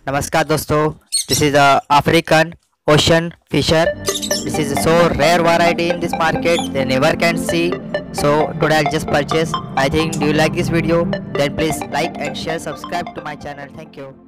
Namaskar dosto. This is a African ocean fisher. This is so rare variety in this market. They never can see. So today I'll just purchase. I think do you like this video? Then please like and share, subscribe to my channel. Thank you.